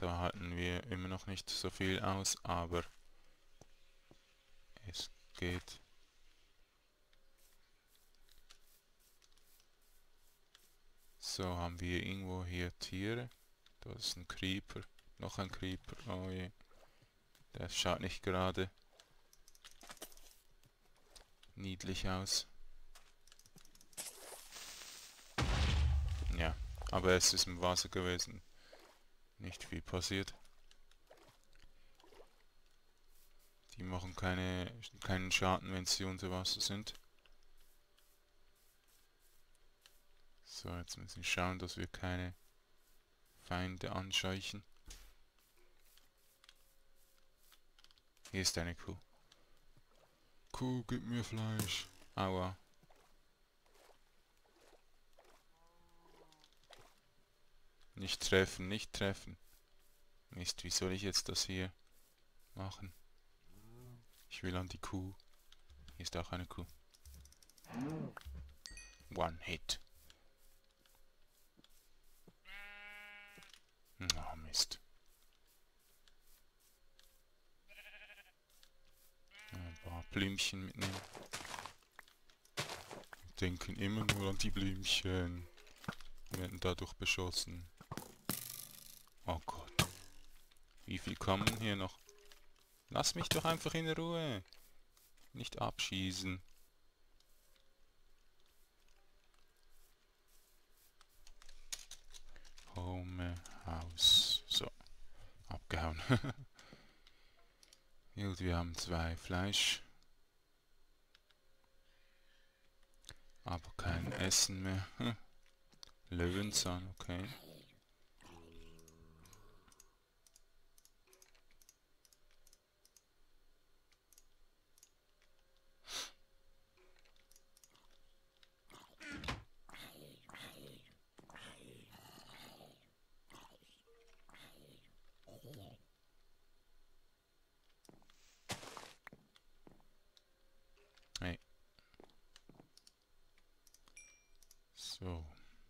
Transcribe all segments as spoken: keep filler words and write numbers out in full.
Da halten wir immer noch nicht so viel aus, aber es geht. So, haben wir irgendwo hier Tiere. Da ist ein Creeper. Noch ein Creeper. Oh je. Der schaut nicht gerade niedlich aus. Ja, aber es ist im Wasser gewesen. Nicht viel passiert. Die machen keine, keinen Schaden, wenn sie unter Wasser sind. So, jetzt müssen wir schauen, dass wir keine Feinde anscheuchen. Hier ist eine Kuh. Kuh, gib mir Fleisch. Aua. Nicht treffen, nicht treffen. Mist, wie soll ich jetzt das hier machen? Ich will an die Kuh. Hier ist auch eine Kuh. One Hit. Oh Mist. Ein paar Blümchen mitnehmen. Wir denken immer nur an die Blümchen. Wir werden dadurch beschossen. Oh Gott. Wie viel kommen hier noch? Lass mich doch einfach in Ruhe. Nicht abschießen. Home House. So. Abgehauen. Gut, wir haben zwei Fleisch. Aber kein Essen mehr. Hm. Löwenzahn, okay. Hey. So.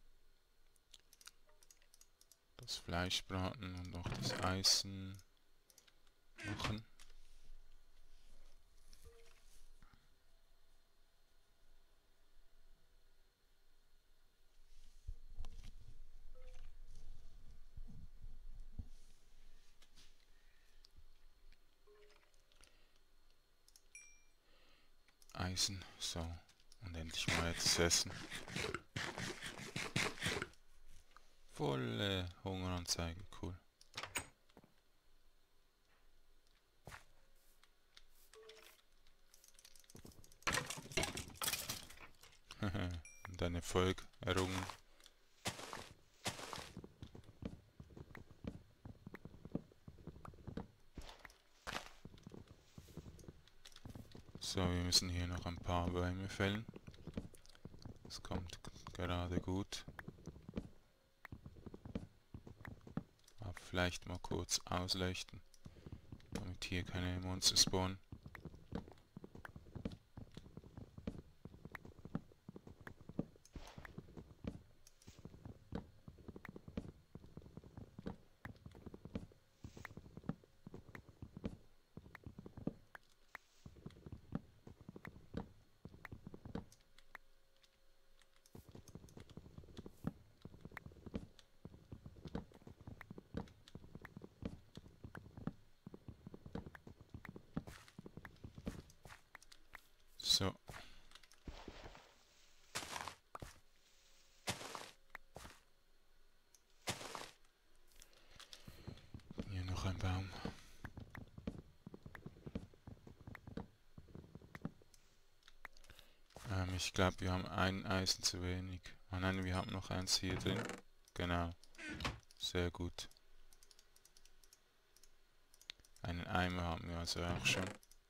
Das Fleisch braten und auch das Eisen machen. Eisen, so. Und endlich mal jetzt essen. Volle Hungeranzeige, cool. Und ein Erfolg errungen. So, wir müssen hier noch ein paar Bäume fällen. Das kommt gerade gut. Aber vielleicht mal kurz ausleuchten, damit hier keine Monster spawnen. So. Hier noch ein Baum. Ähm, ich glaube, wir haben ein Eisen zu wenig. Ah nein, wir haben noch eins hier drin. Genau. Sehr gut. Einen Eimer haben wir also auch schon.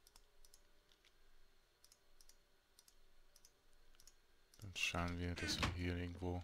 Dann schauen wir, dass wir hier irgendwo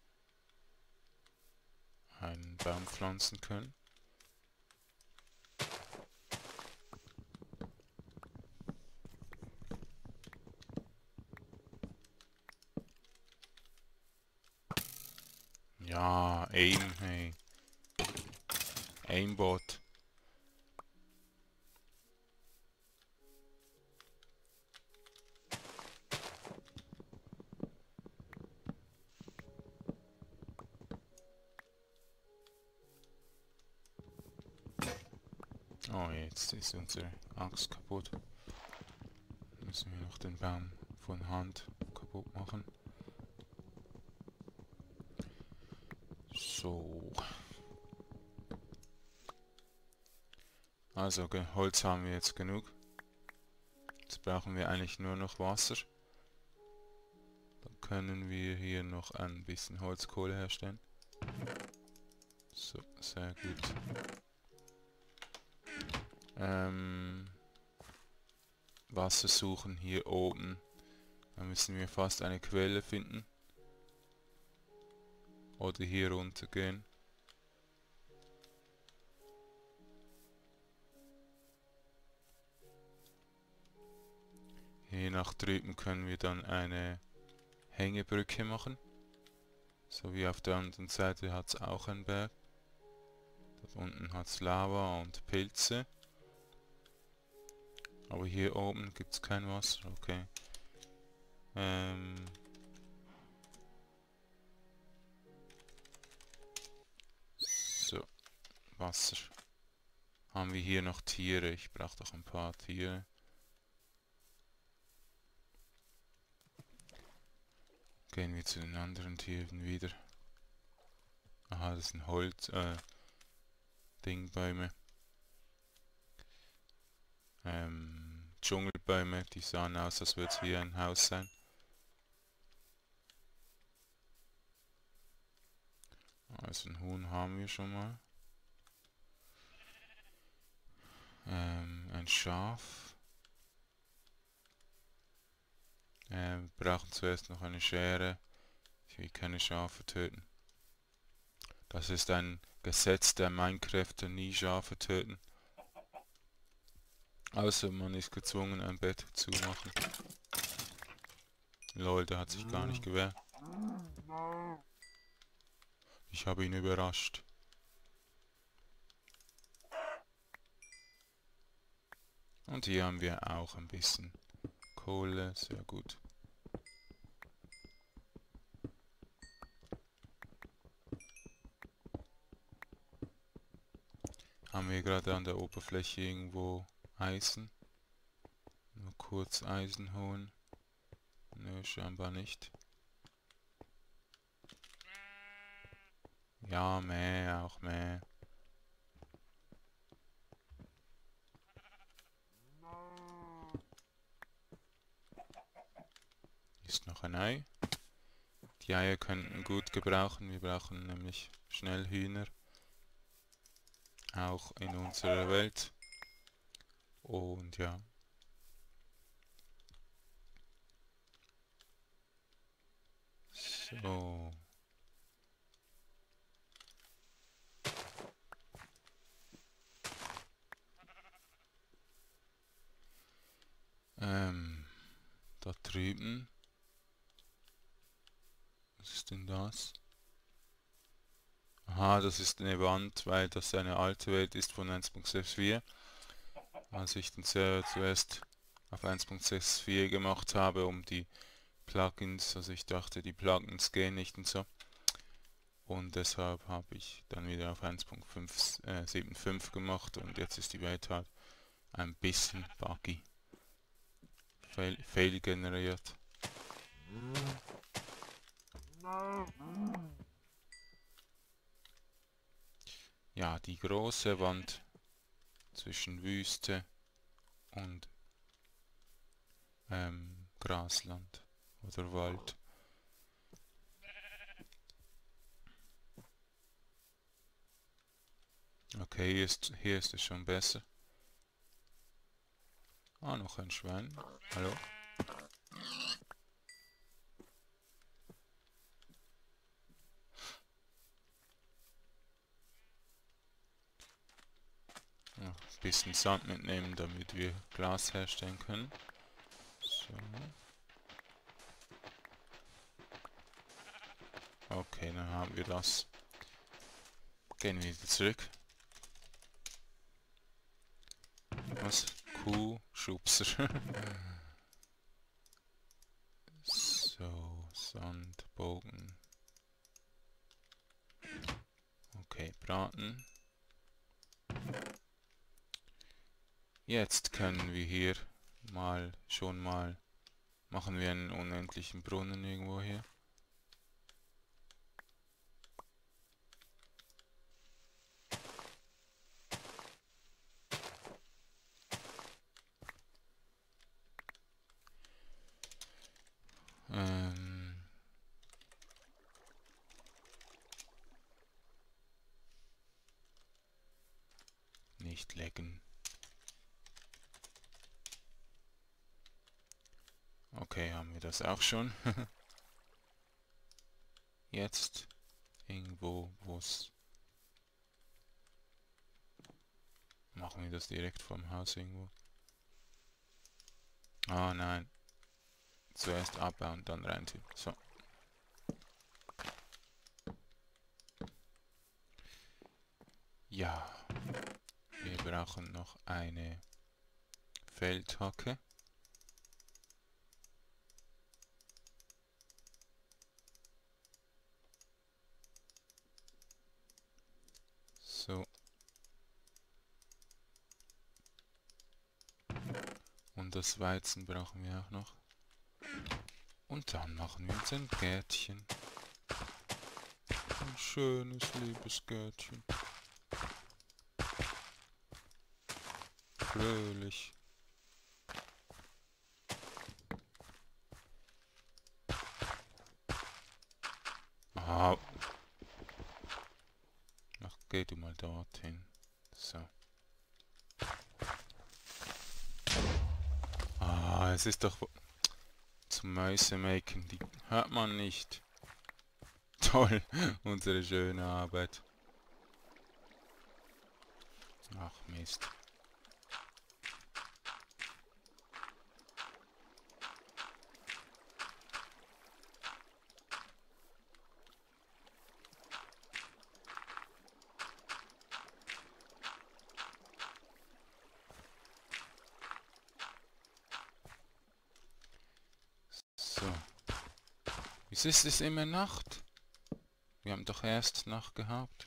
einen Baum pflanzen können. Ja, Aim, hey. Aimbot. Oh, jetzt ist unsere Axt kaputt. Müssen wir noch den Baum von Hand kaputt machen. So. Also, Holz haben wir jetzt genug. Jetzt brauchen wir eigentlich nur noch Wasser. Dann können wir hier noch ein bisschen Holzkohle herstellen. So, sehr gut. Ähm, Wasser suchen hier oben. Da müssen wir fast eine Quelle finden. Oder hier runter gehen. Hier nach drüben können wir dann eine Hängebrücke machen. So wie auf der anderen Seite hat es auch einen Berg. Dort unten hat es Lava und Pilze. Aber hier oben gibt es kein Wasser, okay. Ähm so, Wasser. Haben wir hier noch Tiere? Ich brauche doch ein paar Tiere. Gehen wir zu den anderen Tieren wieder. Aha, das sind Holz, äh, Dingbäume. Ähm, Dschungelbäume, die sahen aus, als würde es hier ein Haus sein. Also ein Huhn haben wir schon mal. Ähm, ein Schaf. Ähm, wir brauchen zuerst noch eine Schere. Ich will keine Schafe töten. Das ist ein Gesetz der Minecrafter, nie Schafe töten. Außer man ist gezwungen, ein Bett zu machen. Lol, der hat sich gar nicht gewehrt. Ich habe ihn überrascht. Und hier haben wir auch ein bisschen Kohle, sehr gut. Haben wir gerade an der Oberfläche irgendwo Eisen? Nur kurz Eisen holen. Nö, scheinbar nicht. Ja, meh, auch meh. Ist noch ein Ei. Die Eier könnten gut gebrauchen. Wir brauchen nämlich schnell Hühner. Auch in unserer Welt. Und ja. So. Ähm, da drüben. Was ist denn das? Aha, das ist eine Wand, weil das eine alte Welt ist von eins Punkt sechs Punkt vier. Als ich den Server zuerst auf eins Punkt sechs Punkt vier gemacht habe, um die Plugins, also ich dachte, die Plugins gehen nicht und so. Und deshalb habe ich dann wieder auf eins Punkt sieben Punkt fünf gemacht und jetzt ist die Welt halt ein bisschen buggy. Fail, fail generiert. Ja, die große Wand zwischen Wüste und ähm, Grasland oder Wald. Okay, hier ist, hier ist es schon besser. Ah, noch ein Schwein. Hallo? Ja, ein bisschen Sand mitnehmen, damit wir Glas herstellen können. So. Okay, dann haben wir das. Gehen wir wieder zurück. was? Kuh, Schubser. So, Sandbogen. Okay, braten. Jetzt können wir hier mal, schon mal, machen wir einen unendlichen Brunnen irgendwo hier. Ähm nicht lecken. Okay, haben wir das auch schon. Jetzt irgendwo, wo es... Machen wir das direkt vom Haus irgendwo. Ah nein. Zuerst abbauen, dann rein tun. So. Ja. Wir brauchen noch eine Feldhacke. So. Und das Weizen brauchen wir auch noch. Und dann machen wir uns ein Gärtchen. Ein schönes, liebes Gärtchen. Fröhlich. Ah. Ach, geh du mal dorthin. So. Ah, es ist doch... Zum Mäusemaken, die hört man nicht. Toll, unsere schöne Arbeit. Ach Mist. So. Wieso ist es immer Nacht? Wir haben doch erst Nacht gehabt.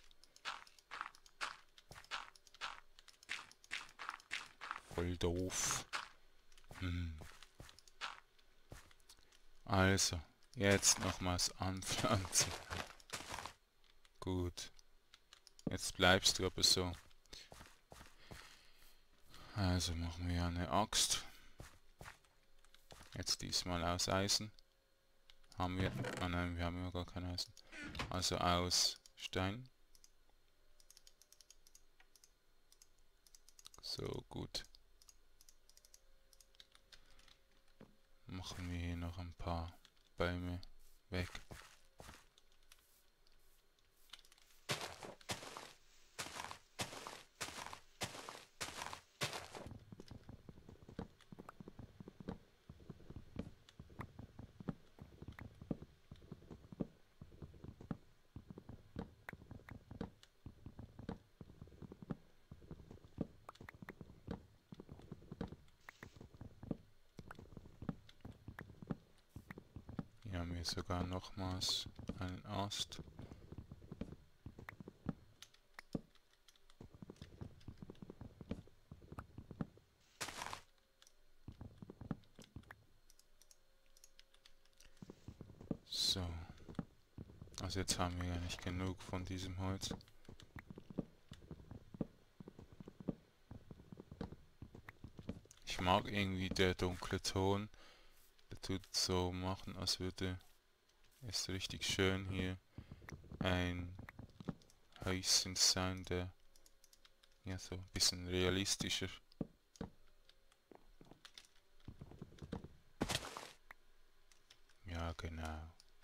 Voll doof. Hm. Also, jetzt nochmals anpflanzen. Gut. Jetzt bleibst du aber so. Also machen wir eine Axt. Jetzt diesmal aus Eisen. Haben wir... Ah nein, wir haben ja gar kein Eisen. Also aus Stein. So, gut. Machen wir hier noch ein paar Bäume weg. Hier haben wir sogar nochmals einen Ast. So. Also jetzt haben wir ja nicht genug von diesem Holz. Ich mag irgendwie der dunkle Ton. Der tut so machen, als würde es richtig schön hier ein Häuschen sein, der ja so ein bisschen realistischer. Ja, genau.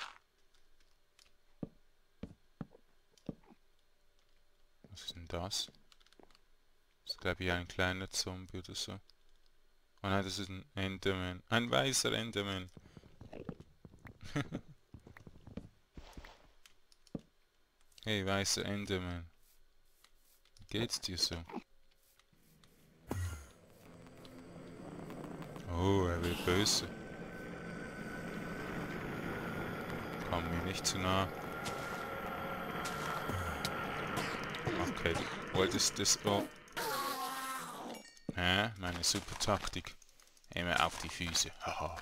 Was ist denn das? Das ist, glaube ich, ein kleiner Zombie oder so. Oh nein, das ist ein Enderman. Ein weißer Enderman. Hey, weißer Enderman. Wie geht's dir so? Oh, er wird böse. Komm mir nicht zu nah. Okay, du wolltest das... Oh. Hä? Meine super Taktik. Immer auf die Füße. Haha.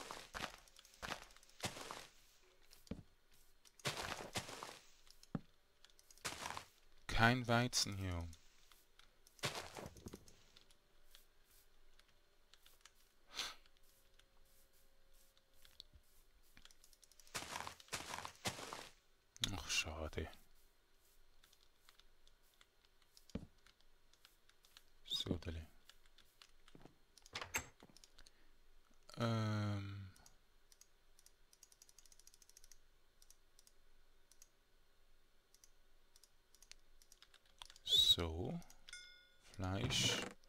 Kein Weizen hier oben. Ach, schade. So, Deli. Ähm... So. Fleisch.